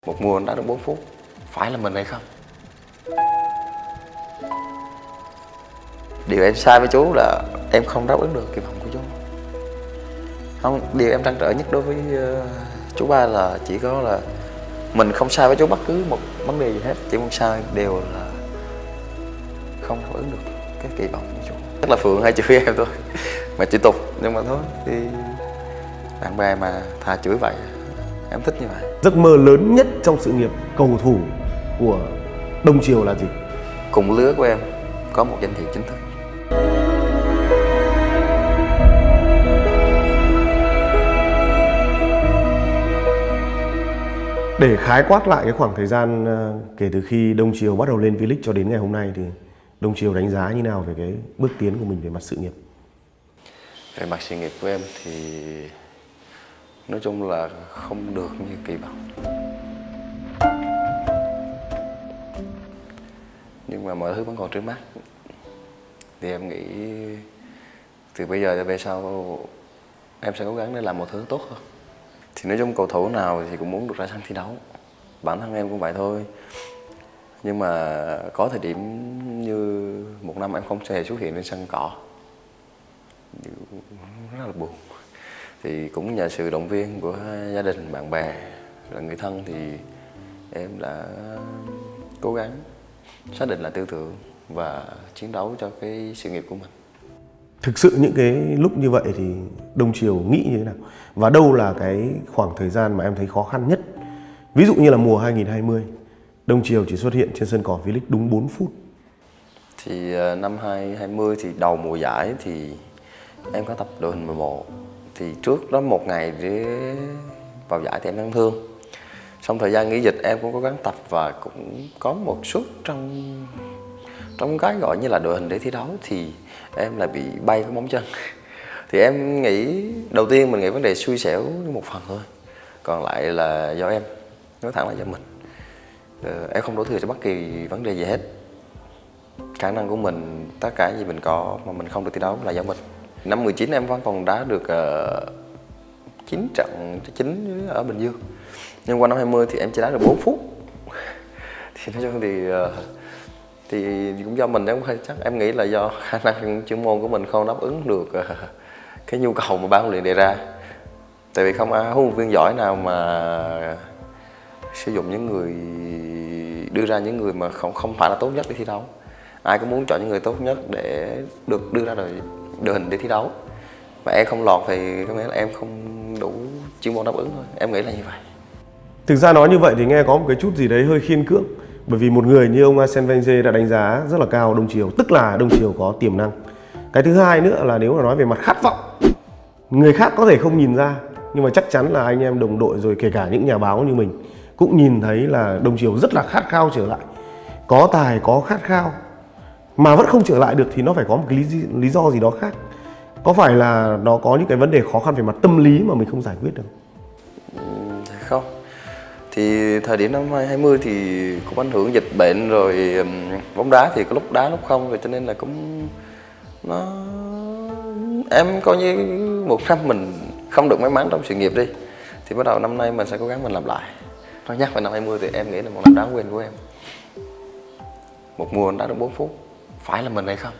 Một mùa anh đá được 4 phút, phải là mình hay không? Điều em sai với chú là em không đáp ứng được kỳ vọng của chú. Không, điều em trăn trở nhất đối với chú Ba là chỉ có là mình không sai với chú bất cứ một vấn đề gì hết, chỉ muốn sai đều là không đáp ứng được cái kỳ vọng của chú. Chắc là Phượng hay chửi em thôi, mà chỉ tục, nhưng mà thôi thì bạn bè mà thà chửi vậy, em thích như vậy. Giấc mơ lớn nhất trong sự nghiệp cầu thủ của Đông Triều là gì? Cùng lứa của em có một danh hiệu chính thức. Để khái quát lại cái khoảng thời gian kể từ khi Đông Triều bắt đầu lên V-League cho đến ngày hôm nay thì Đông Triều đánh giá như nào về cái bước tiến của mình về mặt sự nghiệp? Về mặt sự nghiệp của em thì nói chung là không được như kỳ vọng. Nhưng mà mọi thứ vẫn còn trước mắt. Thì em nghĩ từ bây giờ về sau em sẽ cố gắng để làm một thứ tốt hơn. Thì nói chung cầu thủ nào thì cũng muốn được ra sân thi đấu. Bản thân em cũng vậy thôi. Nhưng mà có thời điểm như một năm em không thể xuất hiện trên sân cỏ, rất là buồn. Thì cũng nhờ sự động viên của gia đình, bạn bè, là người thân thì em đã cố gắng xác định lại tư tưởng và chiến đấu cho cái sự nghiệp của mình. Thực sự những cái lúc như vậy thì Đông Triều nghĩ như thế nào? Và đâu là cái khoảng thời gian mà em thấy khó khăn nhất? Ví dụ như là mùa 2020, Đông Triều chỉ xuất hiện trên sân cỏ V-League đúng 4 phút. Thì năm 2020 thì đầu mùa giải thì em có tập đội hình 11. Thì trước đó một ngày để vào giải thì em đang thương. Xong thời gian nghỉ dịch em cũng cố gắng tập và cũng có một suất trong cái gọi như là đội hình để thi đấu thì em lại bị bay cái móng chân. Thì em nghĩ đầu tiên mình nghĩ vấn đề xui xẻo một phần thôi, còn lại là do em, nói thẳng là do mình. Em không đổ thừa cho bất kỳ vấn đề gì hết. Khả năng của mình, tất cả gì mình có mà mình không được thi đấu là do mình. Năm 19 em vẫn còn đá được 9 trận 9 ở Bình Dương. Nhưng qua năm 20 thì em chỉ đá được 4 phút. Thì nói chung thì cũng do mình, chắc em nghĩ là do khả năng chuyên môn của mình không đáp ứng được cái nhu cầu mà ban huấn luyện đề ra. Tại vì không ai huấn luyện viên giỏi nào mà sử dụng những người, đưa ra những người mà không phải là tốt nhất để thi đấu. Ai cũng muốn chọn những người tốt nhất để được đưa ra đội hình để thi đấu. Và em không lọt thì có nghĩa là em không đủ chuyên môn đáp ứng thôi. Em nghĩ là như vậy. Thực ra nói như vậy thì nghe có một cái chút gì đấy hơi khiên cưỡng. Bởi vì một người như ông Arsène Wenger đã đánh giá rất là cao Đông Triều, tức là Đông Triều có tiềm năng. Cái thứ hai nữa là nếu mà nói về mặt khát vọng, người khác có thể không nhìn ra, nhưng mà chắc chắn là anh em đồng đội rồi kể cả những nhà báo như mình cũng nhìn thấy là Đông Triều rất là khát khao trở lại. Có tài, có khát khao mà vẫn không trở lại được thì nó phải có một cái lý do gì đó khác. Có phải là nó có những cái vấn đề khó khăn về mặt tâm lý mà mình không giải quyết được? Không. Thì thời điểm năm 2020 thì cũng ảnh hưởng dịch bệnh rồi bóng đá thì có lúc đá lúc không, rồi cho nên là cũng em coi như một năm mình không được may mắn trong sự nghiệp đi. Thì bắt đầu năm nay mình sẽ cố gắng mình làm lại. Nói nhắc về năm 20 thì em nghĩ là một năm đáng quên của em. Một mùa anh đá được 4 phút, phải là mình hay không?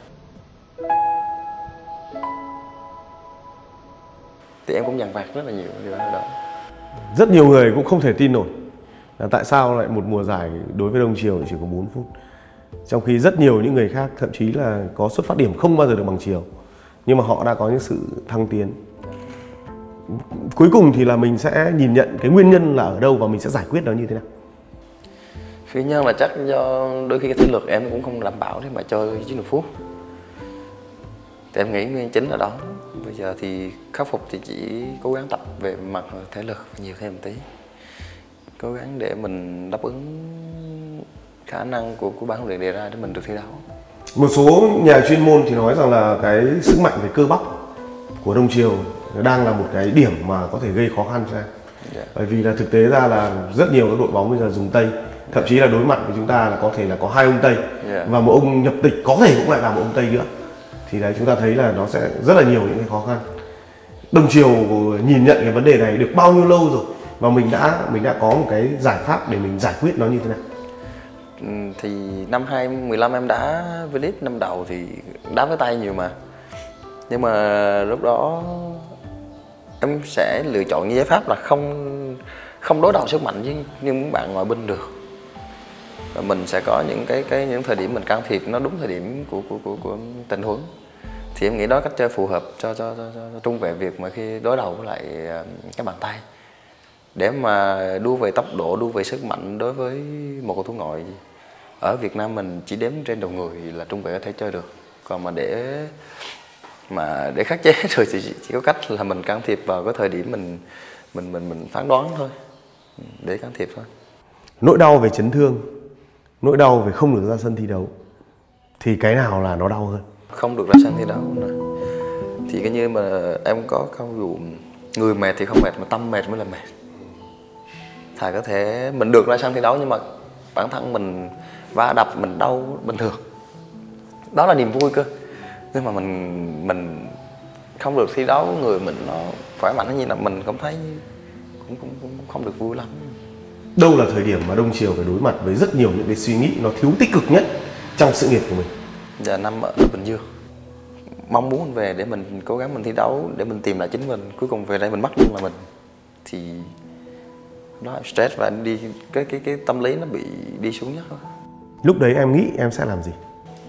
Thì em cũng dằn vặt rất là nhiều điều đó. Rất nhiều người cũng không thể tin nổi là tại sao lại một mùa giải đối với Đông Triều chỉ có 4 phút. Trong khi rất nhiều những người khác thậm chí là có xuất phát điểm không bao giờ được bằng Triều, nhưng mà họ đã có những sự thăng tiến. Cuối cùng thì là mình sẽ nhìn nhận cái nguyên nhân là ở đâu và mình sẽ giải quyết nó như thế nào. Nguyên nhân là chắc do đôi khi cái thể lực em cũng không đảm bảo để mà chơi 90 phút. Thì em nghĩ nguyên chính là đó. Bây giờ thì khắc phục thì chỉ cố gắng tập về mặt thể lực nhiều thêm một tí. Cố gắng để mình đáp ứng khả năng của ban huấn luyện đề ra để mình được thi đấu. Một số nhà chuyên môn thì nói rằng là cái sức mạnh về cơ bắp của Đông Triều đang là một cái điểm mà có thể gây khó khăn cho em. Bởi vì là thực tế ra là rất nhiều các đội bóng bây giờ dùng Tây, thậm chí là đối mặt với chúng ta là có thể là có 2 ông Tây và một ông nhập tịch có thể cũng lại là một ông Tây nữa. Thì đấy, chúng ta thấy là nó sẽ rất là nhiều những cái khó khăn. Đông Triều nhìn nhận cái vấn đề này được bao nhiêu lâu rồi và mình đã có một cái giải pháp để mình giải quyết nó như thế nào? Thì năm 2015 em đá V-League năm đầu thì đá với tay nhiều mà. Nhưng mà lúc đó em sẽ lựa chọn giải pháp là không đối đầu sức mạnh với những bạn ngoại binh được. Và mình sẽ có những thời điểm mình can thiệp nó đúng thời điểm của tình huống. Thì em nghĩ đó cách chơi phù hợp cho trung vệ Việt mà khi đối đầu với lại các bàn tay. Để mà đua về tốc độ, đua về sức mạnh đối với một cầu thủ ngoại ở Việt Nam mình chỉ đếm trên đầu người là trung vệ có thể chơi được. Còn mà để khắc chế rồi thì chỉ có cách là mình can thiệp vào cái thời điểm mình phán đoán thôi, để can thiệp thôi. Nỗi đau về chấn thương, nỗi đau về không được ra sân thi đấu thì cái nào là nó đau hơn? Không được ra sân thi đấu nữa. Thì cái như mà em có câu dụ người mệt thì không mệt mà tâm mệt mới là mệt. Thà có thể mình được ra sân thi đấu nhưng mà bản thân mình va đập mình đau bình thường, đó là niềm vui cơ. Nhưng mà mình không được thi đấu, người mình nó khỏe mạnh như là mình cũng thấy cũng không được vui lắm. Đâu là thời điểm mà Đông Triều phải đối mặt với rất nhiều những cái suy nghĩ nó thiếu tích cực nhất trong sự nghiệp của mình? Giờ năm ở Bình Dương, mong muốn về để mình cố gắng mình thi đấu, để mình tìm lại chính mình. Cuối cùng về đây mình mất luôn là mình, thì đó stress và đi cái tâm lý nó bị đi xuống nhất thôi. Lúc đấy em nghĩ em sẽ làm gì?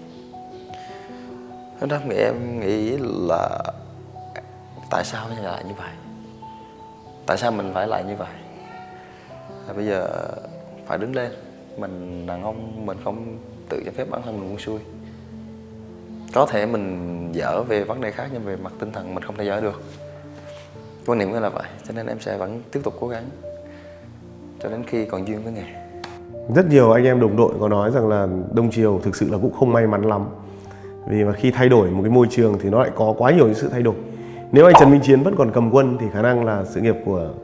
Lúc đó em nghĩ là tại sao lại như vậy? Tại sao mình phải lại như vậy? Và bây giờ phải đứng lên. Mình đàn ông, mình không tự cho phép bản thân mình buông xuôi. Có thể mình dở về vấn đề khác nhưng về mặt tinh thần mình không thể dở được. Quan niệm của là vậy, cho nên em sẽ vẫn tiếp tục cố gắng cho đến khi còn duyên với nghề. Rất nhiều anh em đồng đội có nói rằng là Đông Triều thực sự là cũng không may mắn lắm. Vì mà khi thay đổi một cái môi trường thì nó lại có quá nhiều những sự thay đổi. Nếu anh Trần Minh Chiến vẫn còn cầm quân thì khả năng là sự nghiệp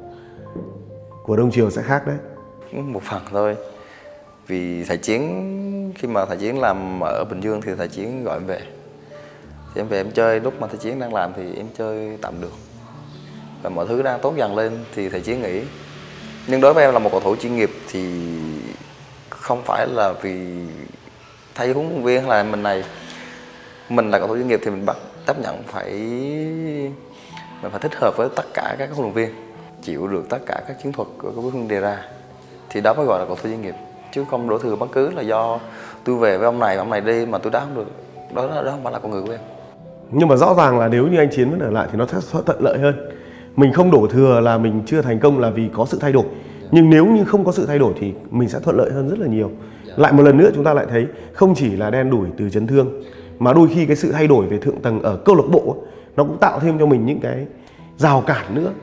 của Đông Triều sẽ khác đấy. Một phần thôi. Vì thầy Chiến, khi mà thầy Chiến làm ở Bình Dương thì thầy Chiến gọi em về. Thì em về em chơi, lúc mà thầy Chiến đang làm thì em chơi tạm được. Và mọi thứ đang tốt dần lên thì thầy Chiến nghỉ. Nhưng đối với em là một cầu thủ chuyên nghiệp thì không phải là vì thay huấn luyện viên là mình là cầu thủ chuyên nghiệp thì mình bắt chấp nhận mình phải thích hợp với tất cả các huấn luyện viên, chịu được tất cả các chiến thuật của các huấn luyện viên đề ra, thì đó mới gọi là cầu thủ chuyên nghiệp. Chứ không đổ thừa bất cứ là do tôi về với ông này đi mà tôi đá không được, đó không phải là con người của em. Nhưng mà rõ ràng là nếu như anh Chiến vẫn ở lại thì nó sẽ thuận lợi hơn. Mình không đổ thừa là mình chưa thành công là vì có sự thay đổi. Nhưng nếu như không có sự thay đổi thì mình sẽ thuận lợi hơn rất là nhiều. Lại một lần nữa chúng ta lại thấy không chỉ là đen đủi từ chấn thương, mà đôi khi cái sự thay đổi về thượng tầng ở câu lạc bộ nó cũng tạo thêm cho mình những cái rào cản nữa.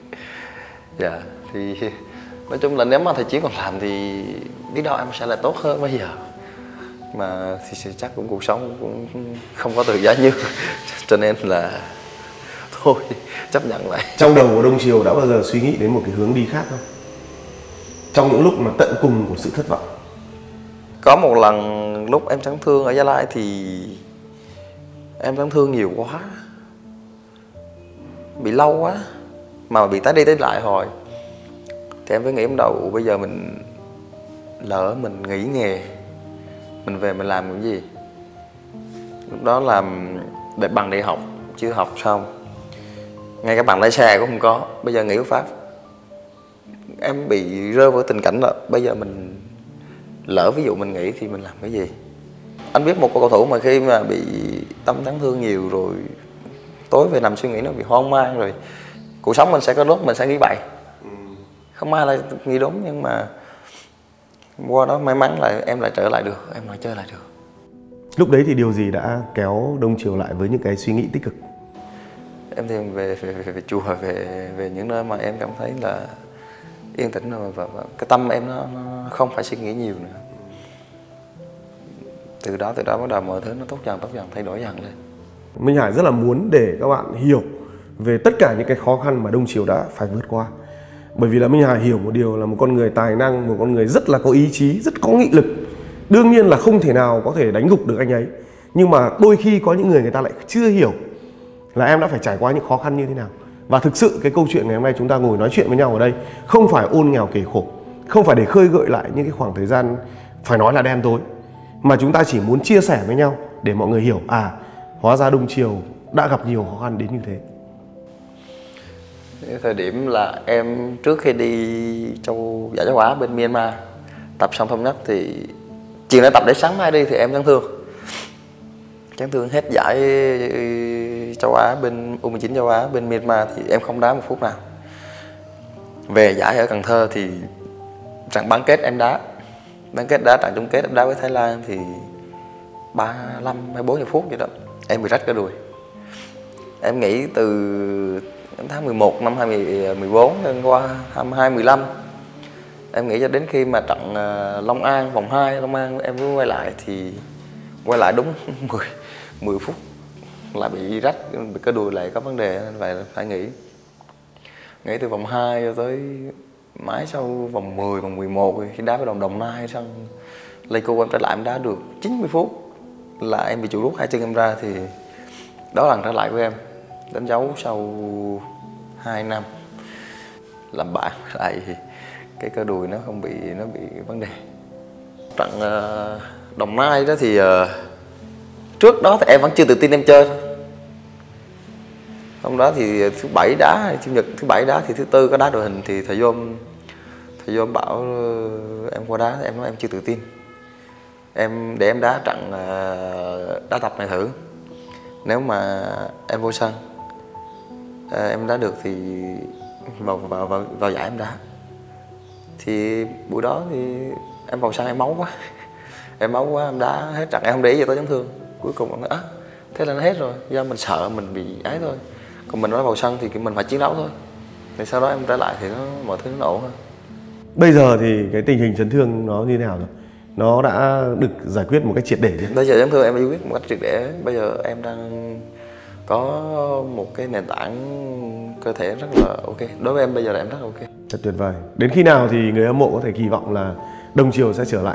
Dạ, thì nói chung là nếu mà thầy Chiến còn làm thì biết đâu em sẽ là tốt hơn bây giờ. Mà thì chắc cũng cuộc sống cũng không có từ giá như cho nên là thôi chấp nhận lại. Trong đầu của Đông Triều đã bao giờ suy nghĩ đến một cái hướng đi khác không? Trong những lúc mà tận cùng của sự thất vọng. Có một lần lúc em chấn thương ở Gia Lai thì em chấn thương nhiều quá, bị lâu quá mà bị tái đi tái lại hồi. Thì em mới nghĩ trong đầu bây giờ mình lỡ mình nghỉ nghề, mình về mình làm cái gì. Lúc đó làm để bằng đại học chưa học xong, ngay cả bằng lái xe cũng không có, bây giờ nghỉ Pháp. Em bị rơi vào tình cảnh là bây giờ mình lỡ ví dụ mình nghỉ thì mình làm cái gì. Anh biết một cầu thủ mà khi mà bị tâm chấn thương nhiều rồi tối về nằm suy nghĩ nó bị hoang mang rồi cuộc sống mình sẽ có lúc mình sẽ nghĩ bậy, không ai là nghĩ đúng. Nhưng mà qua đó may mắn là em lại trở lại được, em lại chơi lại được. Lúc đấy thì điều gì đã kéo Đông Triều lại với những cái suy nghĩ tích cực? Em tìm về chùa, về những nơi mà em cảm thấy là yên tĩnh rồi và cái tâm em nó không phải suy nghĩ nhiều nữa. Từ đó bắt đầu mọi thứ nó tốt dần, thay đổi dần lên. Minh Hải rất là muốn để các bạn hiểu về tất cả những cái khó khăn mà Đông Triều đã phải vượt qua. Bởi vì là Minh Hải hiểu một điều là một con người tài năng, một con người rất là có ý chí, rất có nghị lực. Đương nhiên là không thể nào có thể đánh gục được anh ấy. Nhưng mà đôi khi có những người ta lại chưa hiểu là em đã phải trải qua những khó khăn như thế nào. Và thực sự cái câu chuyện ngày hôm nay chúng ta ngồi nói chuyện với nhau ở đây không phải ôn nghèo kể khổ, không phải để khơi gợi lại những cái khoảng thời gian phải nói là đen tối, mà chúng ta chỉ muốn chia sẻ với nhau để mọi người hiểu hóa ra Đông Triều đã gặp nhiều khó khăn đến như thế. Cái thời điểm là em trước khi đi giải châu Á bên Myanmar tập xong thống nhất thì chiều đã tập để sáng mai đi thì em chấn thương hết giải châu Á bên U19 châu Á bên Myanmar thì em không đá một phút nào. Về giải ở Cần Thơ thì trận bán kết em đá trận chung kết em đá với Thái Lan thì 35-40 phút vậy đó em bị rách cái đùi. Em nghĩ từ tháng 11 năm 2014 qua năm 2015 em nghĩ cho đến khi mà trận Long An vòng 2 Long An em mới quay lại đúng 10 phút là bị rách, bị cái đùi lại có vấn đề nên vậy phải nghỉ từ vòng 2 cho tới mãi sau vòng 10 vòng 11 khi đá với Đồng Nai xong Lego em trở lại em đá được 90 phút là em bị chuột rút hai chân em ra thì đó là lần trở lại của em, đánh dấu sau 2 năm làm bạn lại cái cơ đùi nó bị vấn đề. Trận Đồng Nai đó thì trước đó thì em vẫn chưa tự tin em chơi thôi. Hôm đó thì thứ bảy đá, chủ nhật thứ bảy đá thì thứ tư có đá đội hình thì thầy Dôm bảo em qua đá, em nói em chưa tự tin. Để em đá trận đá tập này thử. Nếu mà em vô sân em đá được thì vào giải em đá. Thì buổi đó thì em vào sân em máu quá. Em đá hết trận em không để ý gì tới chấn thương. Cuối cùng em nói thế là nó hết rồi, do mình sợ mình bị ấy thôi. Còn mình nói vào sân thì mình phải chiến đấu thôi. Thì sau đó em trở lại thì mọi thứ nó ổn hơn. Bây giờ thì cái tình hình chấn thương nó như thế nào rồi? Nó đã được giải quyết một cách triệt để chưa? Bây giờ chấn thương em giải quyết một cách triệt để. Bây giờ em đang có một cái nền tảng cơ thể rất là ok. Đối với em bây giờ là em rất là ok. Thật tuyệt vời. Đến khi nào thì người hâm mộ có thể kỳ vọng là Đông Triều sẽ trở lại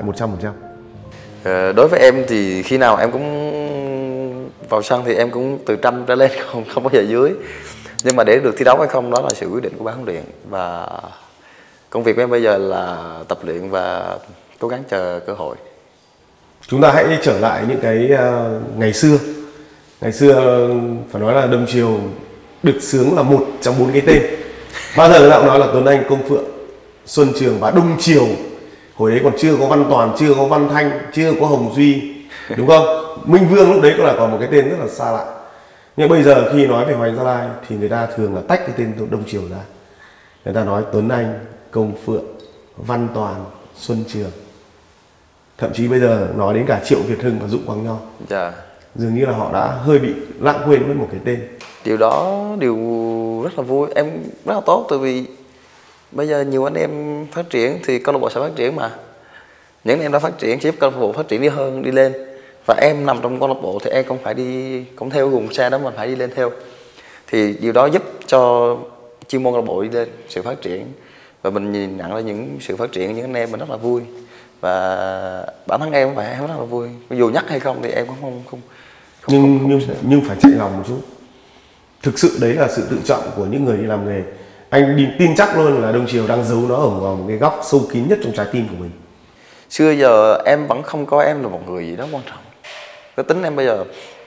100%? Đối với em thì khi nào em cũng vào sân thì em cũng từ 100 trở lên, không bao giờ dưới. Nhưng mà để được thi đấu hay không đó là sự quyết định của ban huấn luyện. Và công việc của em bây giờ là tập luyện và cố gắng chờ cơ hội. Chúng ta hãy trở lại những cái ngày xưa. Ngày xưa phải nói là Đông Triều được xướng là một trong 4 cái tên. Bao giờ người ta cũng nói là Tuấn Anh, Công Phượng, Xuân Trường và Đông Triều. Hồi đấy còn chưa có Văn Toàn, chưa có Văn Thanh, chưa có Hồng Duy, đúng không? Minh Vương lúc đấy cũng là còn một cái tên rất là xa lạ. Nhưng bây giờ khi nói về Hoàng Anh Gia Lai thì người ta thường là tách cái tên Đông Triều ra. Người ta nói Tuấn Anh, Công Phượng, Văn Toàn, Xuân Trường. Thậm chí bây giờ nói đến cả Triệu Việt Hưng và Dũng Quang Nho. Dạ. Dường như là họ đã hơi bị lãng quên mất một cái tên. Điều đó điều rất là vui, em rất là tốt. Tại vì bây giờ nhiều anh em phát triển thì câu lạc bộ sẽ phát triển mà. Những anh em đã phát triển chỉ giúp câu lạc bộ phát triển đi lên. Và em nằm trong câu lạc bộ thì em cũng theo cùng xe đó, mình phải đi lên theo. Thì điều đó giúp cho chuyên môn câu lạc bộ đi lên, sự phát triển. Và mình nhìn nhận là những sự phát triển của những anh em mình rất là vui. Và bản thân em vậy em rất là vui. Dù nhắc hay không thì em cũng không nhưng phải chạy lòng một chút. Thực sự đấy là sự tự trọng của những người đi làm nghề. Anh tin chắc luôn là Đông Triều đang giấu nó ở một cái góc sâu kín nhất trong trái tim của mình. Xưa giờ em vẫn không coi em là một người gì đó quan trọng. Cái tính em bây giờ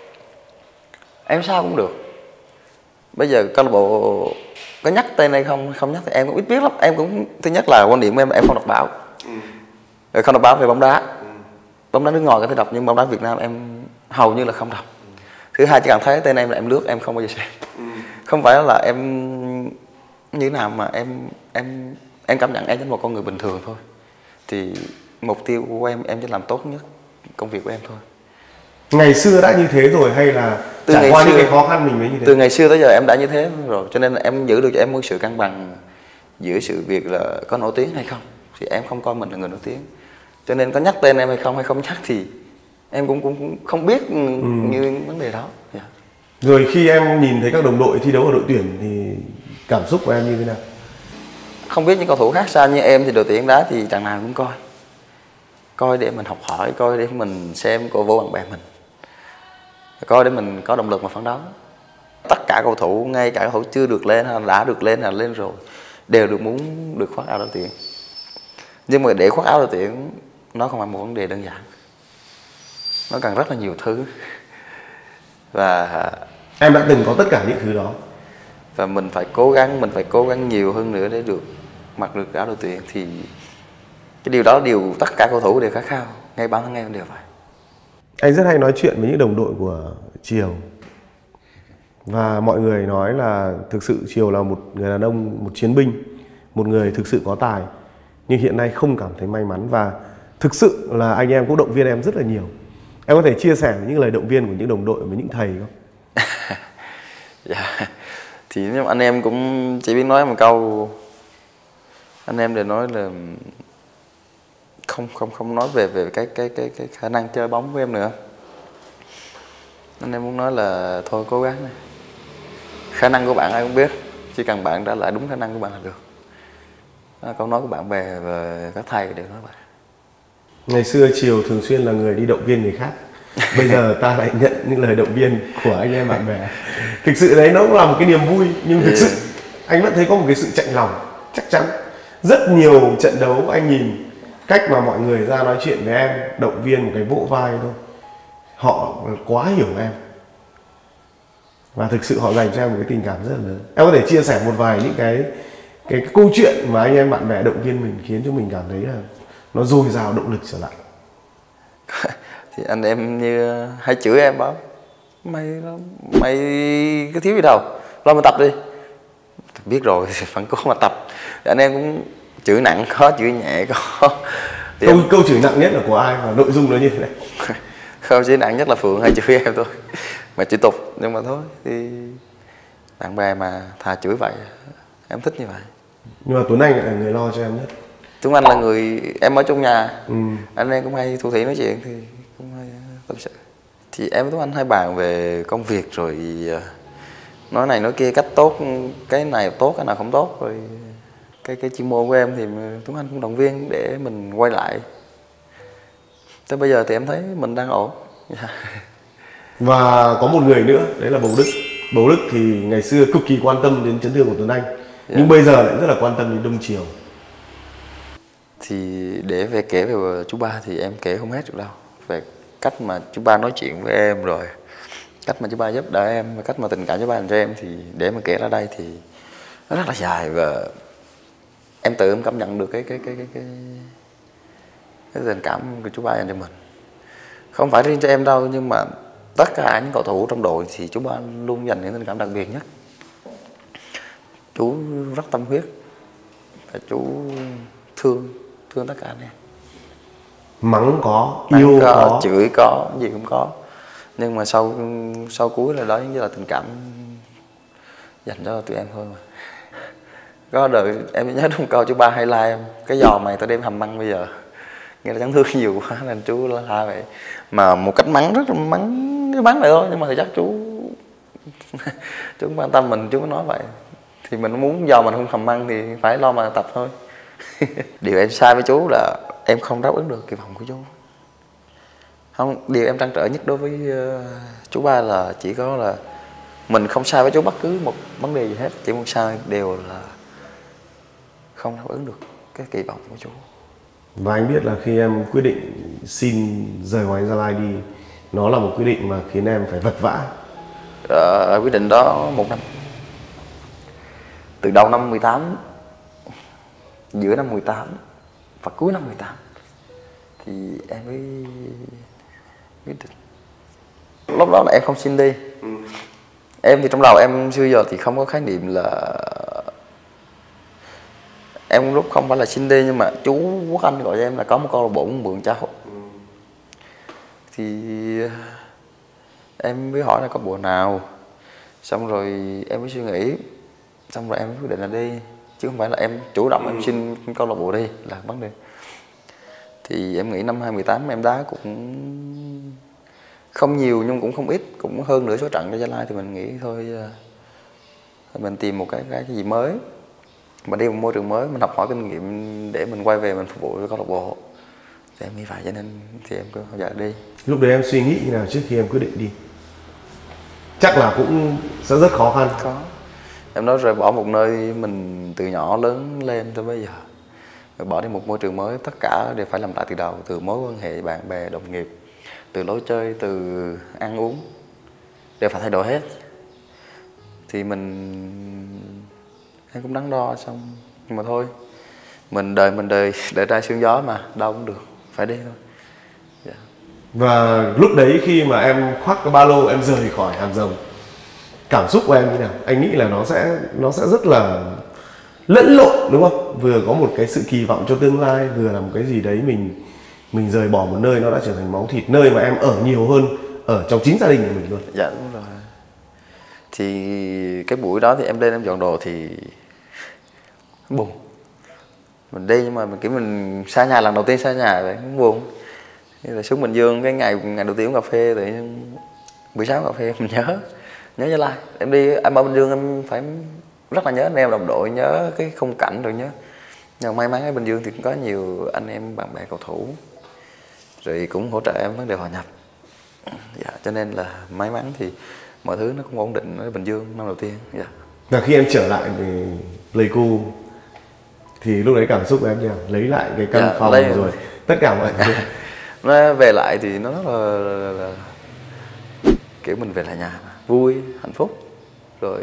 em sao cũng được. Bây giờ câu lạc bộ có nhắc tên hay không nhắc thì em cũng ít biết lắm. Em cũng thứ nhất là quan điểm của em không đọc báo. Không đọc báo về bóng đá. Bóng đá nước ngoài có thể đọc nhưng bóng đá Việt Nam em hầu như là không đọc. Thứ hai chỉ cần thấy tên em là em lướt, em không bao giờ xem. Không phải là em như thế nào mà em cảm nhận em như một con người bình thường thôi. Thì mục tiêu của em chỉ làm tốt nhất công việc của em thôi. Ngày xưa đã như thế rồi hay là trải qua những cái khó khăn mình mới như thế? Từ ngày xưa tới giờ em đã như thế rồi, cho nên là em giữ được cho em một sự cân bằng giữa sự việc là có nổi tiếng hay không. Thì em không coi mình là người nổi tiếng, cho nên có nhắc tên em hay không nhắc thì em cũng không biết như vấn đề đó. Yeah. Rồi khi em nhìn thấy các đồng đội thi đấu ở đội tuyển thì cảm xúc của em như thế nào? Không biết những cầu thủ khác sao, nhưng em thì đội tuyển đá thì trận nào cũng coi để mình học hỏi, coi để mình xem cổ vũ bạn bè mình, coi để mình có động lực mà phấn đấu. Tất cả cầu thủ, ngay cả cầu thủ chưa được lên hay đã được lên hay lên rồi, đều muốn được khoác áo đội tuyển. Nhưng mà để khoác áo đội tuyển nó không phải một vấn đề đơn giản, nó cần rất là nhiều thứ. Và em đã từng có tất cả những thứ đó, và mình phải cố gắng nhiều hơn nữa để được mặc được áo đội tuyển. Thì cái điều đó điều tất cả cầu thủ đều khát khao, ngay bản thân em đều vậy. Anh rất hay nói chuyện với những đồng đội của Triều, và mọi người nói là thực sự Triều là một người đàn ông, một chiến binh, một người thực sự có tài, nhưng hiện nay không cảm thấy may mắn. Và thực sự là anh em cũng động viên em rất là nhiều. Em có thể chia sẻ những lời động viên của những đồng đội với những thầy không? Dạ. Thì nếu anh em cũng chỉ biết nói một câu, anh em đều nói là không nói về cái khả năng chơi bóng của em nữa. Anh em muốn nói là thôi cố gắng này. Khả năng của bạn ai cũng biết, chỉ cần bạn trả lại đúng khả năng của bạn là được. Đó, câu nói của bạn bè và các thầy đều nói vậy. Ngày xưa Triều thường xuyên là người đi động viên người khác, bây giờ ta lại nhận những lời động viên của anh em bạn bè. Thực sự đấy nó cũng là một cái niềm vui, nhưng thực sự anh vẫn thấy có một cái sự chạnh lòng. Chắc chắn rất nhiều trận đấu anh nhìn cách mà mọi người ra nói chuyện với em, động viên một cái vỗ vai thôi, họ quá hiểu em và thực sự họ dành cho em một cái tình cảm rất là lớn. Em có thể chia sẻ một vài những cái câu chuyện mà anh em bạn bè động viên mình khiến cho mình cảm thấy là nó dồi dào động lực trở lại? Thì anh em như hay chửi em bảo mày cái thiếu gì đâu, lo mà tập đi. Biết rồi thì phải cố mà tập. Thì anh em cũng chửi nặng có, chửi nhẹ có. Câu chửi nặng nhất là của ai và nội dung nó như thế này? Không, chửi nặng nhất là Phượng hay chửi em thôi, mà chửi tục. Nhưng mà thôi thì bạn bè mà thà chửi vậy, em thích như vậy. Nhưng mà Tuấn Anh lại là người lo cho em nhất. Tuấn Anh là người em ở trong nhà, anh em cũng hay thủ thỉ nói chuyện thì cũng hay tâm sự. Thì em với Tuấn Anh hay bàn về công việc rồi nói này nói kia, cách tốt, cái này tốt, cái nào không tốt, rồi cái chuyên môn của em thì Tuấn Anh cũng động viên để mình quay lại. Tới bây giờ thì em thấy mình đang ổn. Và có một người nữa, đấy là Bầu Đức. Bầu Đức thì ngày xưa cực kỳ quan tâm đến chấn thương của Tuấn Anh, nhưng bây giờ lại rất là quan tâm đến Đông Triều. Thì để về kể về chú Ba thì em kể không hết được đâu. Về cách mà chú Ba nói chuyện với em, rồi cách mà chú Ba giúp đỡ em, và cách mà tình cảm chú Ba dành cho em, thì để mà kể ra đây thì nó rất là dài. Và em tự em cảm nhận được cái tình cảm của chú Ba dành cho mình. Không phải riêng cho em đâu, nhưng mà tất cả những cầu thủ trong đội thì chú Ba luôn dành những tình cảm đặc biệt nhất. Chú rất tâm huyết và chú thương tất cả anh em. Mắng có, yêu có, chửi có, gì cũng có. Nhưng mà sau cuối là đó như là tình cảm dành cho tụi em thôi mà. Có đời em nhớ đúng câu chú Ba hay la em: cái giò mày tao đem hầm măng bây giờ. Nghe là chấn thương nhiều quá nên chú la vậy. Mà một cách mắng rất là mắng vậy thôi, nhưng mà thì chắc chú không quan tâm mình, chú có nói vậy. Thì mình muốn giò mình không hầm măng thì phải lo mà tập thôi. Điều em sai với chú là em không đáp ứng được kỳ vọng của chú. Không, điều em trăn trở nhất đối với chú Ba là chỉ có là mình không sai với chú bất cứ một vấn đề gì hết, chỉ một sai đều là không đáp ứng được cái kỳ vọng của chú. Và anh biết là khi em quyết định xin rời Hoàng Anh Gia Lai đi, nó là một quyết định mà khiến em phải vật vã. Quyết định đó 1 năm. Từ đầu năm 18, giữa năm 18 và cuối năm 18 thì em mới quyết định. Lúc đó là em không xin đi. Em thì trong đầu em xưa giờ thì không có khái niệm là em lúc không phải là xin đi, nhưng mà chú Quốc Anh gọi cho em là có một câu lạc bộ muốn mượn cháu. Thì em mới hỏi là có bộ nào, xong rồi em mới suy nghĩ, xong rồi em mới quyết định là đi, chứ không phải là em chủ động em xin câu lạc bộ đi là vấn đề. Thì em nghĩ năm 2018 em đá cũng không nhiều nhưng cũng không ít, cũng hơn nửa số trận cho Gia Lai, thì mình nghĩ thôi mình tìm một cái gì mới, mình đi một môi trường mới, mình học hỏi kinh nghiệm để mình quay về mình phục vụ cho câu lạc bộ. Thì em nghĩ vậy, cho nên thì em cứ bao giờ đi. Lúc đấy em suy nghĩ như nào trước khi em quyết định đi? chắc là cũng sẽ rất khó khăn. Có. Em nói rời bỏ một nơi mình từ nhỏ lớn lên tới bây giờ, rồi bỏ đi một môi trường mới, tất cả đều phải làm lại từ đầu, từ mối quan hệ bạn bè đồng nghiệp, từ lối chơi, từ ăn uống, đều phải thay đổi hết. Thì em cũng đắn đo xong, nhưng mà thôi, mình đời để ra sương gió mà, đâu cũng được, phải đi thôi. Dạ. Và lúc đấy khi mà em khoác cái ba lô em rời khỏi Hàm Rồng, cảm xúc của em như nào? Anh nghĩ là nó sẽ rất là lẫn lộn đúng không? Vừa có một cái sự kỳ vọng cho tương lai, vừa là một cái gì đấy mình rời bỏ một nơi nó đã trở thành máu thịt, nơi mà em ở nhiều hơn ở trong chính gia đình của mình luôn. Dạ đúng rồi. Thì cái buổi đó thì em lên em dọn đồ thì buồn. Mình đi nhưng mà mình xa nhà, lần đầu tiên xa nhà vậy cũng buồn. Như là xuống Bình Dương cái ngày đầu tiên uống cà phê thì buổi sáng cà phê mình nhớ Gia Lai. Em đi em ở Bình Dương em phải rất là nhớ anh em đồng đội, nhớ cái khung cảnh rồi nhớ. Nhưng mà may mắn ở Bình Dương thì cũng có nhiều anh em bạn bè cầu thủ rồi cũng hỗ trợ em vấn đề hòa nhập. Dạ, cho nên là may mắn thì mọi thứ nó cũng ổn định ở Bình Dương năm đầu tiên. Dạ. Và khi em trở lại về Pleiku thì lúc đấy cảm xúc của em như nào? Lấy lại cái căn phòng rồi tất cả mọi thứ. Nó về lại thì nó rất là kiểu mình về lại nhà mà, vui, hạnh phúc. Rồi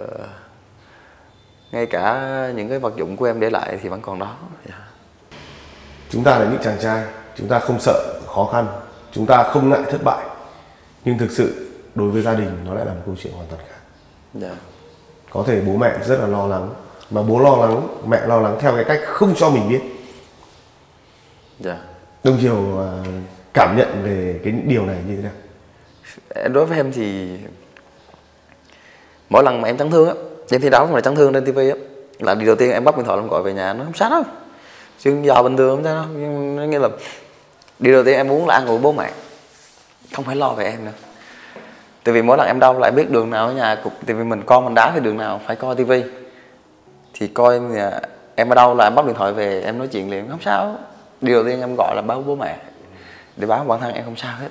ngay cả những cái vật dụng của em để lại thì vẫn còn đó. Yeah. Chúng ta là những chàng trai, chúng ta không sợ khó khăn, chúng ta không ngại thất bại. Nhưng thực sự đối với gia đình nó lại là một câu chuyện hoàn toàn khác. Yeah. Có thể bố mẹ rất là lo lắng, mà bố lo lắng, mẹ lo lắng theo cái cách không cho mình biết. Yeah. Đông Triều cảm nhận về cái điều này như thế nào? Đối với em thì mỗi lần mà em chấn thương á, em thi đấu mà chấn thương trên TV á, là điều đầu tiên em bắt điện thoại em gọi về nhà, nó không sao đâu, xương giò bình thường không sao đâu. Nhưng nó nghĩa là điều đầu tiên em muốn là an ủi bố mẹ, không phải lo về em nữa. Tại vì mỗi lần em đau lại biết đường nào ở nhà, tại vì con mình đá thì đường nào phải coi TV, thì coi em ở đâu là em bắt điện thoại về em nói chuyện liền, không sao. Điều đầu tiên em gọi là báo bố mẹ để báo bản thân em không sao hết.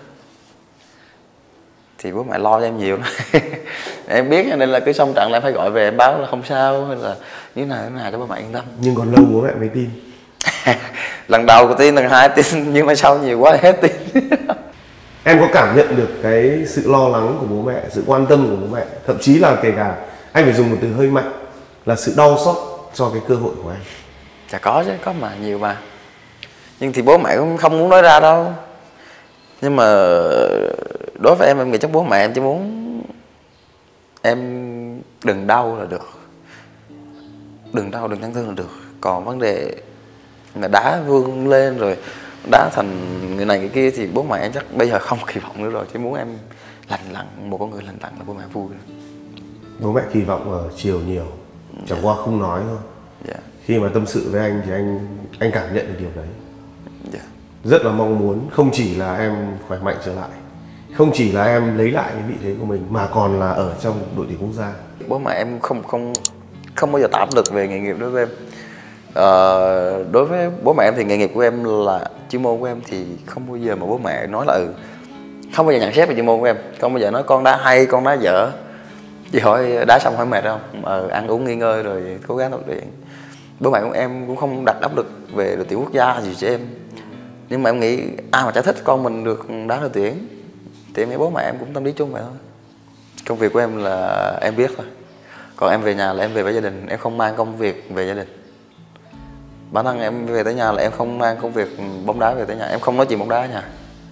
Thì bố mẹ lo cho em nhiều lắm. Em biết nên là cứ xong trận là em phải gọi về em báo là không sao hay là như thế nào cho bố mẹ yên tâm. Nhưng còn lâu bố mẹ mới tin. Lần đầu của tin, lần hai tin, nhưng mà sau nhiều quá hết tin. Em có cảm nhận được cái sự lo lắng của bố mẹ, sự quan tâm của bố mẹ, thậm chí là kể cả anh phải dùng một từ hơi mạnh là sự đau xót cho cái cơ hội của em? Chả có chứ, có mà, nhiều mà. Nhưng thì bố mẹ cũng không muốn nói ra đâu. Nhưng mà đối với em nghĩ chắc bố mẹ em chỉ muốn em đừng đau là được, đừng đau, đừng chấn thương là được. Còn vấn đề là đá vươn lên rồi đá thành người này người kia thì bố mẹ em chắc bây giờ không kỳ vọng nữa rồi, chỉ muốn em lành lặn, một con người lành lặn là bố mẹ vui rồi. Bố mẹ kỳ vọng ở chiều nhiều, chẳng qua không nói thôi. Yeah. Khi mà tâm sự với anh thì anh cảm nhận được điều đấy. Yeah. Rất là mong muốn không chỉ là em khỏe mạnh trở lại, không chỉ là em lấy lại cái vị thế của mình, mà còn là ở trong đội tuyển quốc gia. Bố mẹ em không bao giờ tạo áp lực về nghề nghiệp đối với em. Đối với bố mẹ em thì nghề nghiệp của em là chuyên môn của em, thì không bao giờ mà bố mẹ nói là không bao giờ nhận xét về chuyên môn của em, không bao giờ nói con đá hay, con đá dở. Chỉ hỏi đá xong hỏi mệt không, ăn uống nghỉ ngơi rồi cố gắng tập luyện. Bố mẹ của em cũng không đặt áp lực về đội tuyển quốc gia gì cho em. Nhưng mà em nghĩ ai mà chả thích con mình được đá đội tuyển, thì em nghĩ bố mẹ em cũng tâm lý chung vậy thôi. Công việc của em là em biết thôi, còn em về nhà là em về với gia đình, em không mang công việc về gia đình. Bản thân em về tới nhà là em không mang công việc bóng đá về tới nhà, em không nói chuyện bóng đá ở nhà.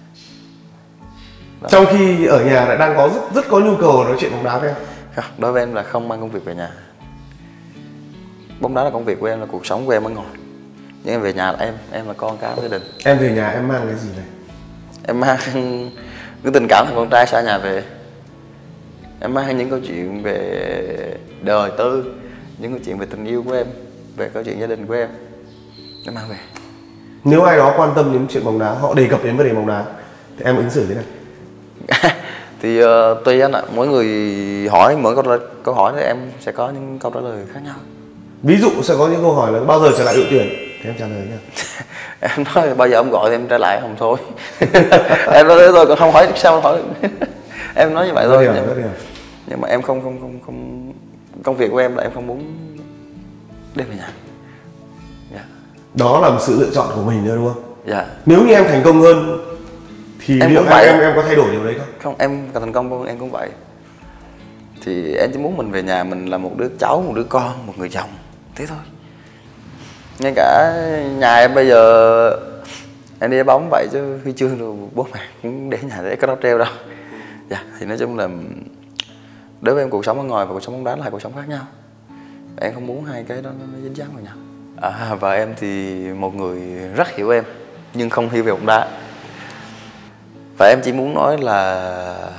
Đó. Trong khi ở nhà lại đang có rất có nhu cầu nói chuyện bóng đá với em. Không, đối với em là không mang công việc về nhà. Bóng đá là công việc của em, là cuộc sống của em ở ngoài. Nhưng em về nhà là em là con cái của gia đình. Em về nhà em mang cái gì này? Em mang cái tình cảm của con trai xa nhà về. Em mang những câu chuyện về đời tư, những câu chuyện về tình yêu của em, về câu chuyện gia đình của em mang về. Nếu ai đó quan tâm đến chuyện bóng đá, họ đề cập đến vấn đề bóng đá, thì em ứng xử thế nào? Thì tùy anh ạ, mỗi người hỏi mỗi câu hỏi thì em sẽ có những câu trả lời khác nhau. Ví dụ sẽ có những câu hỏi là bao giờ trở lại đội tuyển, thì em trả lời nha. Em nói bao giờ ông gọi thì em trả lại không thôi. Em nói thế thôi, còn không hỏi sao không hỏi. Em nói như vậy thôi. Rất hiểu. Nhưng mà em không công việc của em là em không muốn đem về nhà. Dạ. Đó là một sự lựa chọn của mình nữa đúng không? Dạ. Nếu như em thành công hơn thì em liệu cũng vậy. em có thay đổi điều đấy không? Không, em càng thành công hơn em cũng vậy. Thì em chỉ muốn mình về nhà mình là một đứa cháu, một đứa con, một người chồng, thế thôi. Ngay cả nhà em bây giờ em đi đá bóng vậy chứ huy chương rồi bố mẹ cũng để nhà để có đó treo đâu. Dạ, thì nói chung là đối với em cuộc sống ở ngoài và cuộc sống bóng đá là hai cuộc sống khác nhau. Em không muốn hai cái đó nó dính dáng vào nhau. Và em thì một người rất hiểu em nhưng không hiểu về bóng đá. Và em chỉ muốn nói là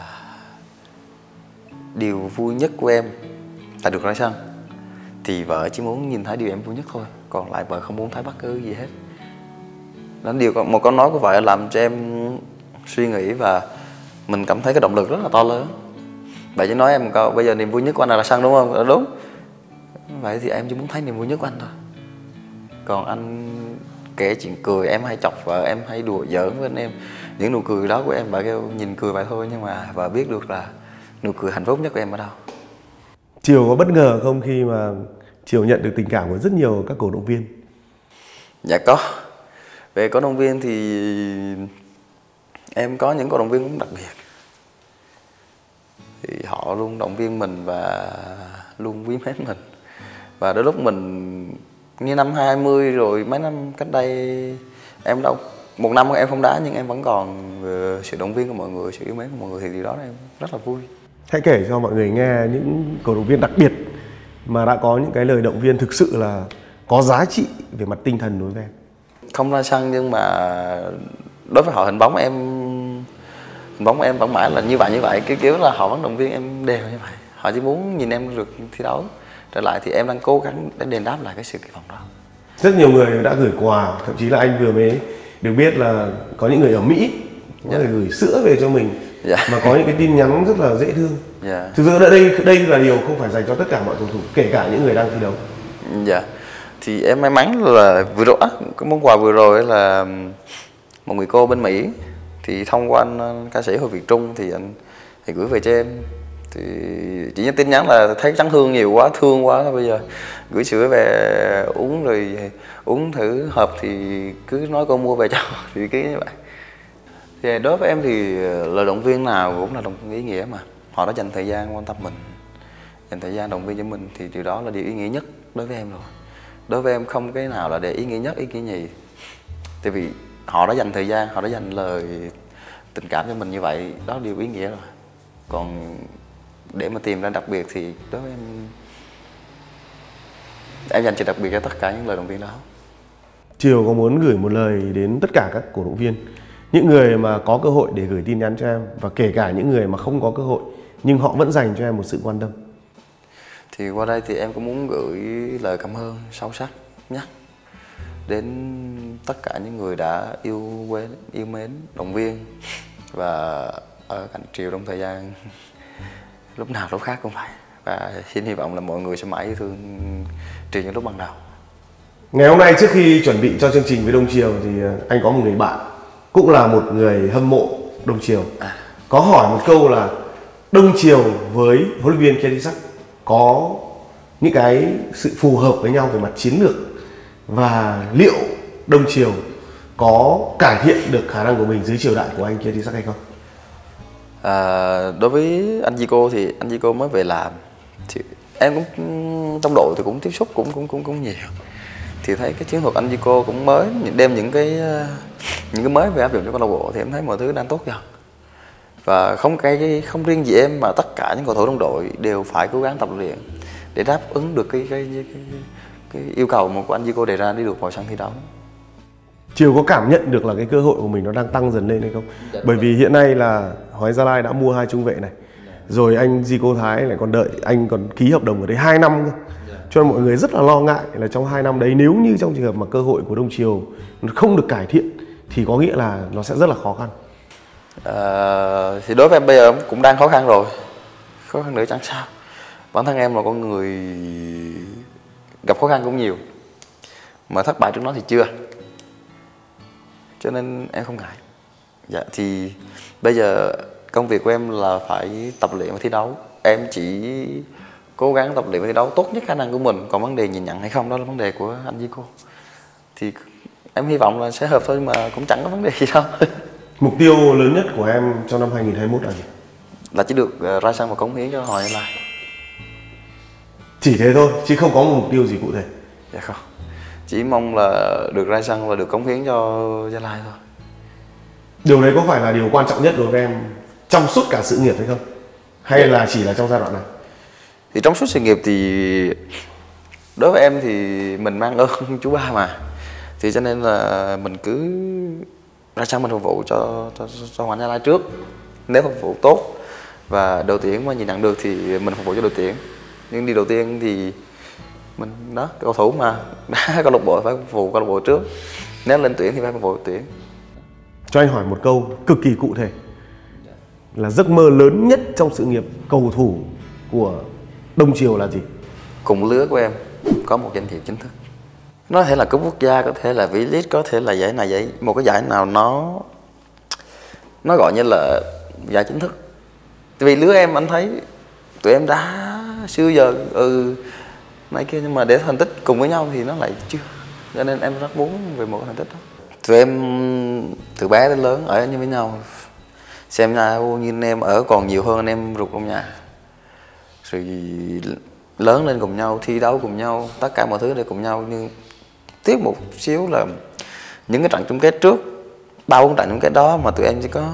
điều vui nhất của em là được ra sân. Thì vợ chỉ muốn nhìn thấy điều em vui nhất thôi. Còn lại vợ không muốn thấy bất cứ gì hết. Đó là một câu nói của vợ làm cho em suy nghĩ và mình cảm thấy cái động lực rất là to lớn. Vậy chứ nói em một câu bây giờ niềm vui nhất của anh là ra sân đúng không? Đúng. Vậy thì em chỉ muốn thấy niềm vui nhất của anh thôi. Còn anh kể chuyện cười, em hay chọc vợ, em hay đùa giỡn với anh em. Những nụ cười đó của em vợ kêu nhìn cười vậy thôi, nhưng mà vợ biết được là nụ cười hạnh phúc nhất của em ở đâu. Triều có bất ngờ không khi mà Triều nhận được tình cảm của rất nhiều các cổ động viên? Dạ có. Về cổ động viên thì em có những cổ động viên cũng đặc biệt. Thì họ luôn động viên mình và luôn quý mến mình. Và đôi lúc mình như năm 20 rồi mấy năm cách đây em đâu một năm em không đá nhưng em vẫn còn sự động viên của mọi người, sự yêu mến của mọi người thì điều đó em rất là vui. Hãy kể cho mọi người nghe những cổ động viên đặc biệt mà đã có những cái lời động viên thực sự là có giá trị về mặt tinh thần đối với em. Không ra sân nhưng mà đối với họ hình bóng em vẫn mãi là như vậy, cái kiểu là họ vẫn động viên em đều như vậy. Họ chỉ muốn nhìn em được thi đấu trở lại thì em đang cố gắng để đền đáp lại cái sự kỳ vọng đó. Rất nhiều người đã gửi quà, thậm chí là anh vừa mới được biết là có những người ở Mỹ có thể gửi sữa về cho mình, mà có những cái tin nhắn rất là dễ thương. Thực sự đây là điều không phải dành cho tất cả mọi cầu thủ, kể cả những người đang thi đấu. Dạ. Thì em may mắn là vừa rồi cái món quà vừa rồi là một người cô bên Mỹ thì thông qua anh ca sĩ Hồ Việt Trung thì anh thì gửi về cho em. Thì chỉ nhắn tin nhắn là thấy chấn thương nhiều quá, thương quá, bây giờ gửi sữa về uống rồi uống thử hợp thì cứ nói cô mua về cho thì cứ như vậy. Thì đối với em thì lời động viên nào cũng là động viên ý nghĩa mà. Họ đã dành thời gian quan tâm mình, dành thời gian động viên cho mình thì điều đó là điều ý nghĩa nhất đối với em rồi. Đối với em không cái nào là để ý nghĩa nhất, ý nghĩa nhì. Tại vì họ đã dành thời gian, họ đã dành lời tình cảm cho mình như vậy, đó là điều ý nghĩa rồi. Còn để mà tìm ra đặc biệt thì đối với em dành sự đặc biệt cho tất cả những lời động viên đó. Triều có muốn gửi một lời đến tất cả các cổ động viên, những người mà có cơ hội để gửi tin nhắn cho em và kể cả những người mà không có cơ hội nhưng họ vẫn dành cho em một sự quan tâm? Thì qua đây thì em cũng muốn gửi lời cảm ơn sâu sắc nhất đến tất cả những người đã yêu mến, động viên và ở cạnh Triều trong thời gian lúc nào lúc khác cũng vậy. Và xin hy vọng là mọi người sẽ mãi yêu thương Triều như lúc ban đầu. Ngày hôm nay trước khi chuẩn bị cho chương trình với Đông Triều thì anh có một người bạn cũng là một người hâm mộ Đông Triều có hỏi một câu là Đông Triều với huấn luyện viên Kietisak có những cái sự phù hợp với nhau về mặt chiến lược và liệu Đông Triều có cải thiện được khả năng của mình dưới triều đại của anh Kietisak hay không? Đối với anh Zico thì anh Zico mới về làm thì em cũng trong đội thì cũng tiếp xúc cũng nhiều thì thấy cái chiến thuật anh Zico cũng mới đem những cái mới về áp dụng cho câu lạc bộ thì em thấy mọi thứ đang tốt dần. Và không riêng gì em mà tất cả những cầu thủ trong đội đều phải cố gắng tập luyện để đáp ứng được cái yêu cầu của anh Zico đề ra để được vào sân thi đấu. Triều có cảm nhận được là cái cơ hội của mình nó đang tăng dần lên hay không? Bởi vì hiện nay là Hoàng Anh Gia Lai đã mua 2 trung vệ này, rồi anh Zico Thái lại còn đợi, anh còn ký hợp đồng ở đây 2 năm cơ. Cho nên mọi người rất là lo ngại là trong 2 năm đấy nếu như trong trường hợp mà cơ hội của Đông Triều không được cải thiện thì có nghĩa là nó sẽ rất là khó khăn. Thì đối với em bây giờ cũng đang khó khăn rồi, khó khăn nữa chẳng sao. Bản thân em là con người gặp khó khăn cũng nhiều, mà thất bại trước đó thì chưa, cho nên em không ngại. Dạ thì bây giờ công việc của em là phải tập luyện và thi đấu. em chỉ cố gắng tập luyện và thi đấu tốt nhất khả năng của mình, còn vấn đề nhìn nhận hay không đó là vấn đề của anh với cô. Thì em hy vọng là sẽ hợp thôi, mà cũng chẳng có vấn đề gì đâu. Mục tiêu lớn nhất của em trong năm 2021 là gì? Là chỉ được ra sân và cống hiến cho Hoàng Gia Lai. Chỉ thế thôi, chứ không có một mục tiêu gì cụ thể? Dạ không, chỉ mong là được ra sân và được cống hiến cho Gia Lai thôi. Điều đấy có phải là điều quan trọng nhất đối với em trong suốt cả sự nghiệp hay không? Hay là chỉ là trong giai đoạn này? Thì trong suốt sự nghiệp thì đối với em thì mình mang ơn chú ba mà, thì cho nên là mình cứ ra sân mình phục vụ cho Hoàng Gia Lai trước. Nếu phục vụ tốt và đội tuyển mà nhìn nhận được thì mình phục vụ cho đội tuyển. Nhưng đi đầu tiên thì mình đó, cầu thủ mà đá câu lạc bộ phải phục vụ câu lạc bộ trước, nếu lên tuyển thì phải phục vụ đội tuyển. Cho anh hỏi một câu cực kỳ cụ thể, là giấc mơ lớn nhất trong sự nghiệp cầu thủ của Đông Triều là gì? Cùng lứa của em có một danh hiệu chính thức. Nó có thể là cúp quốc gia, có thể là V-League, có thể là giải này giải, một cái giải nào nó gọi như là giải chính thức. Vì lứa em anh thấy tụi em đá xưa giờ này kia, nhưng mà để thành tích cùng với nhau thì nó lại chưa, cho nên em rất muốn về một thành tích đó. Tụi em từ bé đến lớn ở như với nhau, xem như anh em ở còn nhiều hơn anh em ruột trong nhà, rồi lớn lên cùng nhau, thi đấu cùng nhau, tất cả mọi thứ đều cùng nhau. Nhưng tiếc một xíu là những cái trận chung kết trước 3-4 trận chung kết đó mà tụi em chỉ có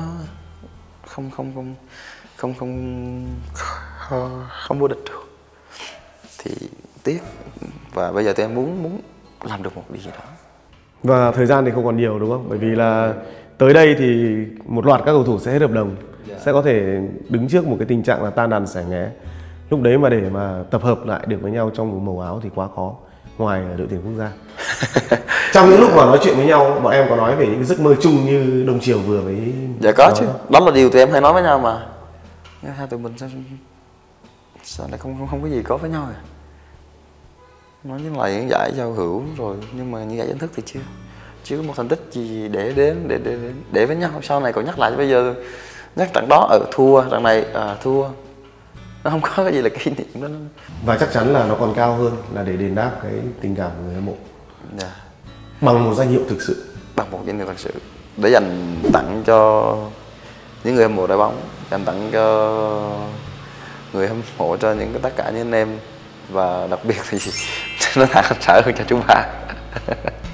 không vô địch được, thì tiếc. Và bây giờ tụi em muốn làm được một điều gì đó. Và thời gian thì không còn nhiều đúng không? Bởi vì là tới đây thì một loạt các cầu thủ sẽ hết hợp đồng, sẽ có thể đứng trước một cái tình trạng là tan đàn xẻ nghé. Lúc đấy mà để mà tập hợp lại được với nhau trong một màu áo thì quá khó, ngoài đội tuyển quốc gia. Trong những lúc mà nói chuyện với nhau, bọn em có nói về những cái giấc mơ chung như Đông Triều vừa với... Dạ có chứ, đó là điều tụi em hay nói với nhau mà. Hai tụi mình sao lại không có gì có với nhau à? Nói như là những giải giao hữu rồi, nhưng mà những giải chính thức thì chưa có một thành tích gì để với nhau. Sau này còn nhắc lại, bây giờ nhắc trận đó thua, trận này thua, nó không có cái gì là kỷ niệm đó. Và chắc chắn là nó còn cao hơn là để đền đáp cái tình cảm của người hâm mộ. Dạ. Bằng một danh hiệu thực sự. Bằng một danh hiệu thực sự để dành tặng cho những người hâm mộ đội bóng, dành tặng cho người hâm mộ, cho tất cả những anh em, và đặc biệt thì nó thật sợ hơn cho chú ba.